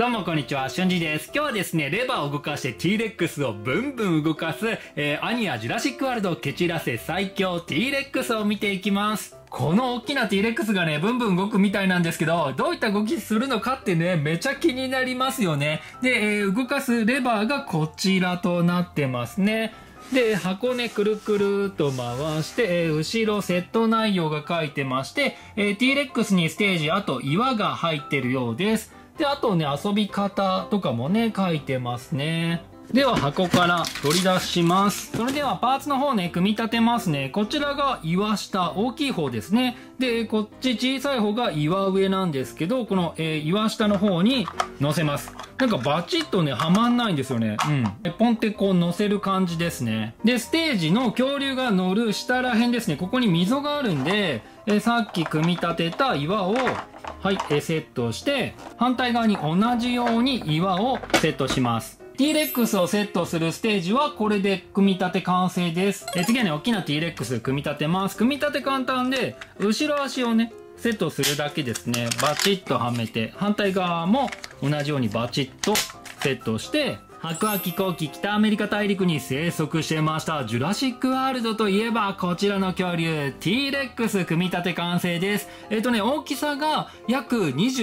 どうもこんにちは、しゅんじです。今日はですね、レバーを動かして T-Rex をブンブン動かす、アニヤジュラシックワールドケチらせ最強 T-Rex を見ていきます。この大きな T-Rex がね、ブンブン動くみたいなんですけど、どういった動きするのかってね、めちゃ気になりますよね。で、動かすレバーがこちらとなってますね。で、箱ね、くるくると回して、後ろセット内容が書いてまして、T-Rex にステージ、あと岩が入ってるようです。で、あとね、遊び方とかもね、書いてますね。では、箱から取り出します。それでは、パーツの方ね、組み立てますね。こちらが岩下、大きい方ですね。で、こっち小さい方が岩上なんですけど、この、岩下の方に乗せます。なんかバチッとね、はまんないんですよね。ポンってこう乗せる感じですね。で、ステージの恐竜が乗る下ら辺ですね。ここに溝があるんで、さっき組み立てた岩を、はい、セットして、反対側に同じように岩をセットします。T-Rex をセットするステージはこれで組み立て完成です。次はね、大きな T-Rex 組み立てます。組み立て簡単で、後ろ足をね、セットするだけですね。バチッとはめて、反対側も同じようにバチッとセットして、白亜紀後期北アメリカ大陸に生息してましたジュラシックワールドといえばこちらの恐竜 T-Rex 組み立て完成です。大きさが約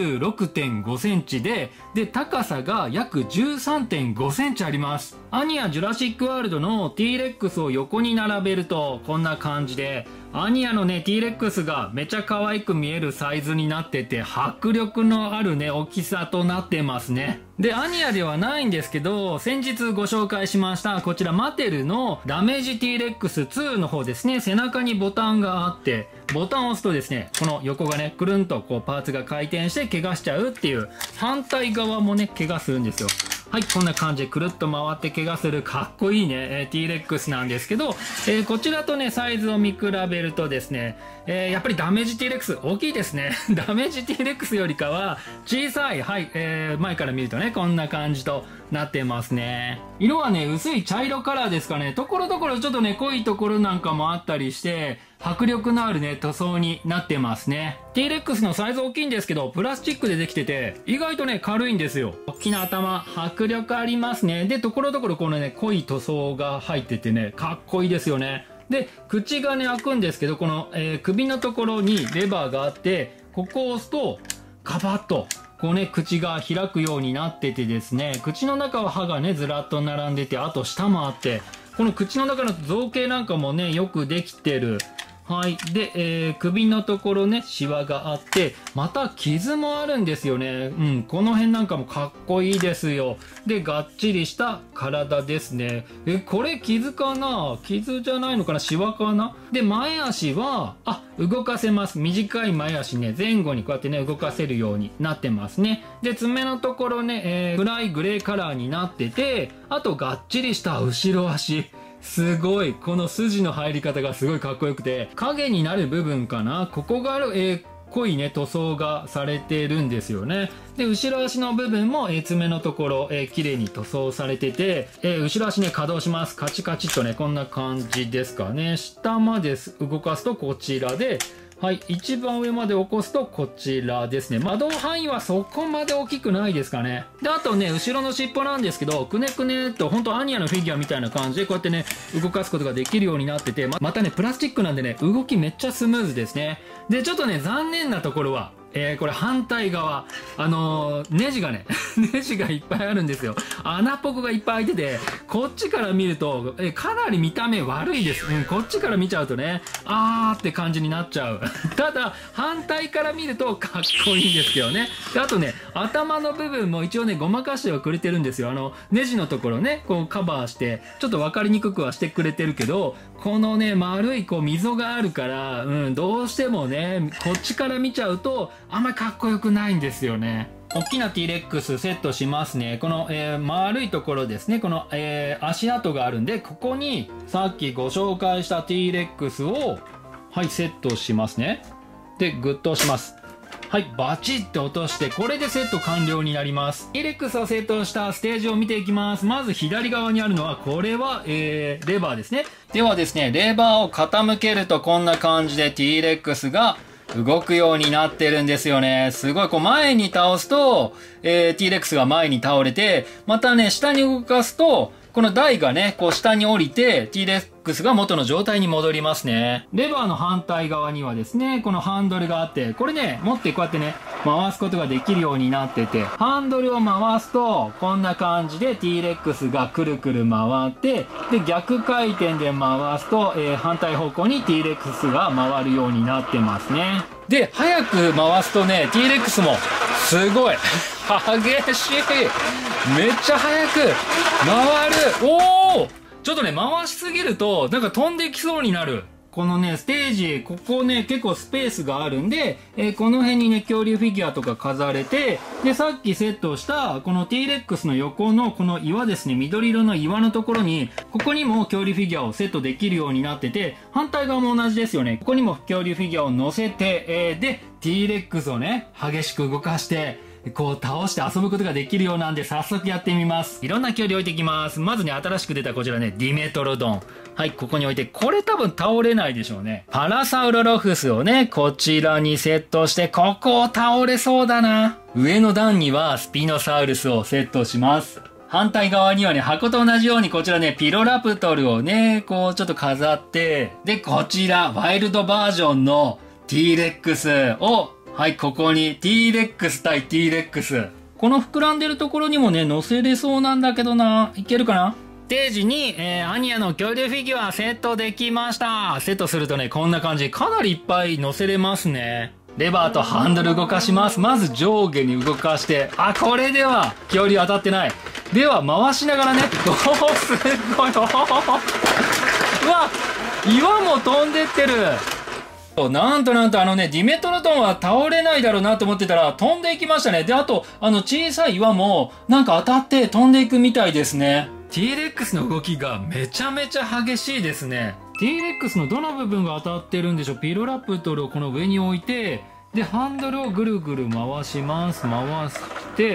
26.5 センチで、高さが約 13.5 センチあります。アニヤジュラシックワールドの T-Rex を横に並べるとこんな感じで、アニヤのね T-Rex がめちゃ可愛く見えるサイズになってて、迫力のあるね大きさとなってますね。で、アニヤではないんですけど、先日ご紹介しましたこちらマテルのダメージ T-Rex2 の方ですね。背中にボタンがあって、ボタンを押すとですね、この横がねくるんとこうパーツが回転して怪我しちゃうっていう、反対側もね怪我するんですよ。はい、こんな感じでくるっと回って怪我するかっこいいね、T-Rex なんですけど、こちらとね、サイズを見比べるとですね、やっぱりダメージ T-Rex 大きいですね。ダメージ T-Rex よりかは小さい、はい、前から見るとね、こんな感じとなってますね。色はね、薄い茶色カラーですかね。ところどころちょっとね、濃いところなんかもあったりして、迫力のあるね、塗装になってますね。T-Rex のサイズ大きいんですけど、プラスチックでできてて、意外とね、軽いんですよ。大きな頭、迫力ありますね。で、ところどころこのね、濃い塗装が入っててね、かっこいいですよね。で、口がね、開くんですけど、この、首のところにレバーがあって、ここを押すと、カバッと、こうね、口が開くようになっててですね、口の中は歯がね、ずらっと並んでて、あと舌もあって、この口の中の造形なんかもね、よくできてる。はい。で、首のところね、シワがあって、また傷もあるんですよね。この辺なんかもかっこいいですよ。で、がっちりした体ですね。これ傷かな？傷じゃないのかな？シワかな？で、前足は、動かせます。短い前足ね、前後にこうやってね、動かせるようになってますね。で、爪のところね、暗いグレーカラーになってて、あとがっちりした後ろ足。すごい、この筋の入り方がすごいかっこよくて、影になる部分かな、ここが濃いね塗装がされてるんですよね。で、後ろ足の部分も爪のところ綺麗に塗装されてて、後ろ足ね稼働します。カチカチっとね、こんな感じですかね。下まで動かすとこちらで、はい、一番上まで起こすとこちらですね。窓範囲はそこまで大きくないですかね。で、あとね、後ろの尻尾なんですけど、くねくねっと、ほんとアニヤのフィギュアみたいな感じで、こうやってね、動かすことができるようになってて、またね、プラスチックなんでね、動きめっちゃスムーズですね。で、ちょっとね、残念なところは、これ反対側、ネジがね、ネジがいっぱいあるんですよ。穴っぽこがいっぱい開いてて、こっちから見ると、かなり見た目悪いです。こっちから見ちゃうとね、って感じになっちゃう。ただ、反対から見るとかっこいいんですよね。で、あとね、頭の部分も一応ね、ごまかしてはくれてるんですよ。ネジのところね、こうカバーして、ちょっと分かりにくくはしてくれてるけど、このね、丸いこう溝があるから、どうしてもね、こっちから見ちゃうと、あんまりかっこよくないんですよね。大きな T-Rex セットしますね。この、丸いところですね。この、足跡があるんで、ここにさっきご紹介した T-Rex を、はい、セットしますね。で、グッと押します。はい、バチッと落として、これでセット完了になります。T-Rex をセットしたステージを見ていきます。まず左側にあるのは、これは、レバーですね。ではですね、レバーを傾けるとこんな感じで T-Rex が動くようになってるんですよね。すごい、こう前に倒すと、T-Rex が前に倒れて、またね、下に動かすと、この台がね、こう下に降りて、T-Rex が元の状態に戻りますね。レバーの反対側にはですね、このハンドルがあって、これね、持ってこうやってね、回すことができるようになってて、ハンドルを回すと、こんな感じで T-Rex がくるくる回って、で、逆回転で回すと、反対方向に T-Rex が回るようになってますね。で、早く回すとね、T-Rex も、すごい激しい、めっちゃ早く回る。おー、ちょっとね、回しすぎるとなんか飛んできそうになる。このね、ステージ、ここね、結構スペースがあるんで、この辺にね、恐竜フィギュアとか飾れて、で、さっきセットした、この T-Rex の横のこの岩ですね、緑色の岩のところに、ここにも恐竜フィギュアをセットできるようになってて、反対側も同じですよね。ここにも恐竜フィギュアを乗せて、で、T-Rex をね、激しく動かして、こう倒して遊ぶことができるようなんで早速やってみます。いろんな恐竜置いていきます。まずね、新しく出たこちらね、ディメトロドン。はい、ここに置いて、これ多分倒れないでしょうね。パラサウロロフスをね、こちらにセットして、ここを倒れそうだな。上の段にはスピノサウルスをセットします。反対側にはね、箱と同じようにこちらね、ピロラプトルをね、こうちょっと飾って、で、こちら、ワイルドバージョンの T-Rex をはい、ここに T-Rex 対 T-Rex。この膨らんでるところにもね、乗せれそうなんだけどな。いけるかな？ステージに、アニヤの恐竜フィギュアセットできました。セットするとね、こんな感じ。かなりいっぱい乗せれますね。レバーとハンドル動かします。まず上下に動かして。あ、これでは恐竜当たってない。では、回しながらね。おー、すごい。うわ、岩も飛んでってる。なんとあのね、ディメトロドンは倒れないだろうなと思ってたら飛んでいきましたね。で、あと、小さい岩もなんか当たって飛んでいくみたいですね。T-Rex の動きがめちゃめちゃ激しいですね。T-Rex のどの部分が当たってるんでしょう。ピロラプトルをこの上に置いて、で、ハンドルをぐるぐる回します。回して、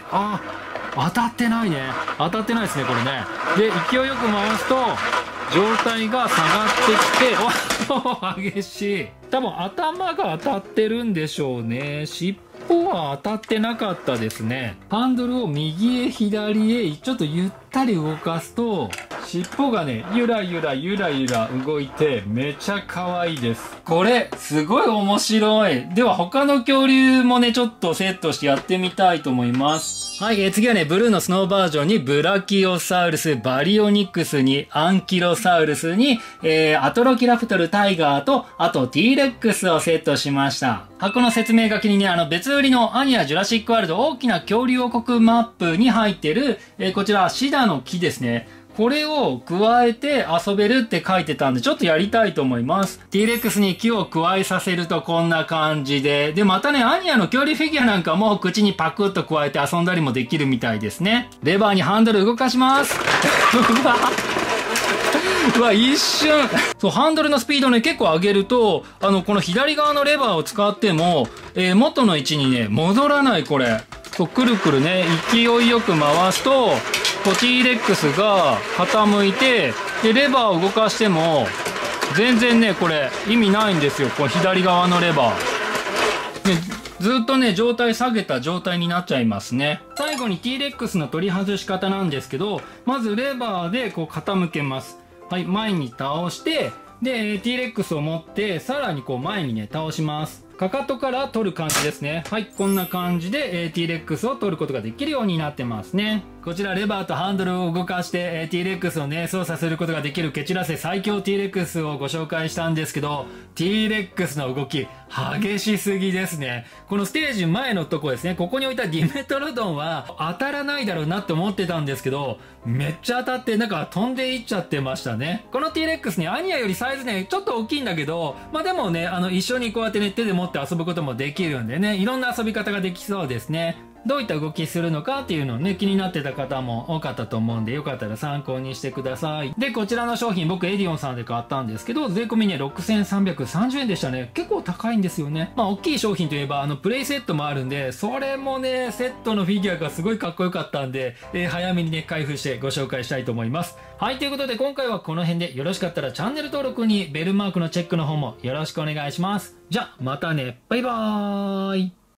あ、当たってないね。当たってないですね、これね。で、勢いよく回すと、状態が下がってきて、お激しい。多分頭が当たってるんでしょうね。尻尾は当たってなかったですね。ハンドルを右へ左へちょっとゆったり動かすと、尻尾がね、ゆらゆら動いて、めちゃ可愛いです。これ、すごい面白い。では他の恐竜もね、ちょっとセットしてやってみたいと思います。はい、次はね、ブルーのスノーバージョンにブラキオサウルス、バリオニクスにアンキロサウルスに、アトロキラプトルタイガーと、あと T-Rex をセットしました。箱の説明書きにね、別売りのアニヤジュラシックワールド大きな恐竜王国マップに入ってる、こちらシダの木ですね。これを加えて遊べるって書いてたんで、ちょっとやりたいと思います。T-Rex に木を加えさせるとこんな感じで。で、またね、アニヤの恐竜フィギュアなんかも口にパクッと加えて遊んだりもできるみたいですね。レバーにハンドル動かします。うわ、一瞬。そう、ハンドルのスピードね、結構上げると、この左側のレバーを使っても、元の位置にね、戻らない、これ。そう、くるくるね、勢いよく回すと、T-Rex が傾いて、で、レバーを動かしても、全然ね、これ、意味ないんですよ。この左側のレバー。ね、ずっとね、状態下げた状態になっちゃいますね。最後に T-Rex の取り外し方なんですけど、まずレバーでこう傾けます。はい、前に倒して、で、T-Rex を持って、さらにこう前にね、倒します。かかとから取る感じですね。はい、こんな感じで、T-Rex を取ることができるようになってますね。こちらレバーとハンドルを動かして、T-Rex をね、操作することができるケチラセ最強 T-Rex をご紹介したんですけど、T-Rex の動き、激しすぎですね。このステージ前のとこですね、ここに置いたディメトロドンは当たらないだろうなって思ってたんですけど、めっちゃ当たってなんか飛んでいっちゃってましたね。この T-Rex ね、アニヤよりサイズね、ちょっと大きいんだけど、まあでもね、一緒にこうやってね、手で持って遊ぶこともできるんでね、いろんな遊び方ができそうですね。 どういった動きするのかっていうのをね、気になってた方も多かったと思うんで、よかったら参考にしてください。で、こちらの商品僕エディオンさんで買ったんですけど、税込みね、6330円でしたね。結構高いんですよね。まあ、大きい商品といえば、プレイセットもあるんで、それもね、セットのフィギュアがすごいかっこよかったんで、早めにね、開封してご紹介したいと思います。はい、ということで今回はこの辺で、よろしかったらチャンネル登録にベルマークのチェックの方もよろしくお願いします。じゃあ、またね。バイバーイ。